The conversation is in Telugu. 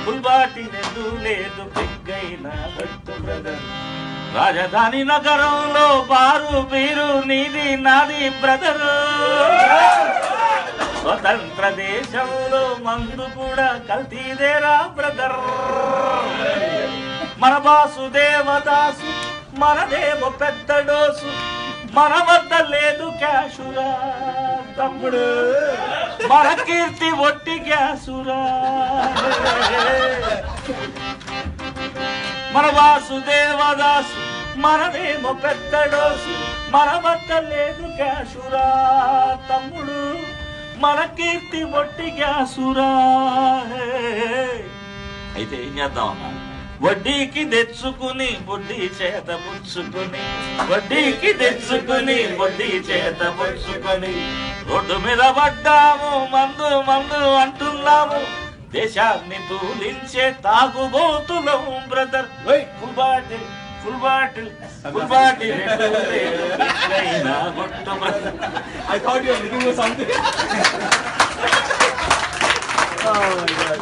ఫుల్ బాటిల్ ఎందు లేదు పెగ్గైనా గట్టు బ్రదర్. రాజధాని నగరంలో బారు బీరు నీది నాది బ్రదరు. స్వతంత్ర దేశంలో మందు కూడా కల్తీదేరా బ్రదర్. మన బాసు దేవదాసు మనదేమో పెద్ద డోసు. మన వద్ద లేదు క్యాషురా తమ్ముడు, మన కీర్తి ఒట్టి గ్యాసురా. మన వాసుదేవదాసు మనదేమో పెద్ద డోసు. మన వద్ద లేదు క్యాషురా తమ్ముడు, మన కీర్తి ఒట్టి గ్యాసురా. అయితే ఏం చేద్దాం అన్నా, వడ్డీకి తెచ్చుకుని వడ్డీ చేత పుచ్చుకుని, వడ్డీకి తెచ్చుకుని వడ్డీ చేత పుచ్చుకొని రోడ్డు మీద పడ్డాము. మందు మందు అంటున్నాము, దేశాన్ని తూలించే తాగుబోతులం brother. Full bottle full bottle full bottle కొట్టు brother. I thought you were looking for something. Oh my God.